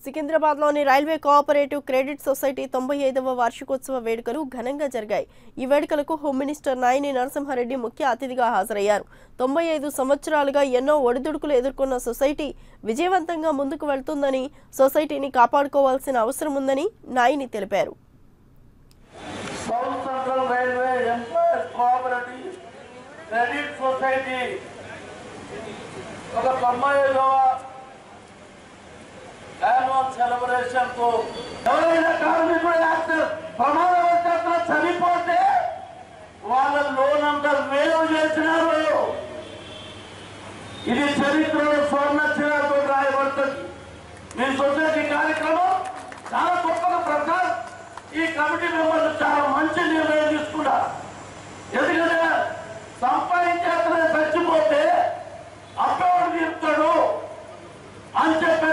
సికింద్రాబాద్లోని railway cooperative credit society 95వ వార్షికోత్సవ వేడుకలు ఘనంగా జరిగాయి. ఈ వేడుకలకు హోమ్ మినిస్టర్ నాయని నరసింహారెడ్డి ముఖ్య అతిథిగా హాజరయ్యారు. 95 సంవత్సరాలుగా ఎన్నో ఒడిదుడుకులు ఎదుర్కొన్న సొసైటీ విజయవంతంగా ముందుకు వెళ్తుందని, సొసైటీని కాపాడుకోవాల్సిన అవసరం ఉందని నాయని తెలిపారు. యాన్యువల్ సెలబ్రేషన్ కు ఎవరైనా కార్మికుడు యాక్టర్ ప్రమాదవశాత్తు చనిపోతే వాళ్ళ లోన్ అంతా వేవ్ చేసినారు. ఇది చరిత్రలో స్వర్ణాక్షరాలతో రాయబడుతుంది. మీ సొసైటీ కార్యక్రమం చాలా గొప్పగా ప్రకాశ్ ఈ కమిటీ మెంబర్లు చాలా మంచి నిర్ణయం తీసుకున్నారు. ఎందుకంటే సంపాదించేతనే చచ్చిపోతే అప్పుడు తీరుతాడు అని చెప్పి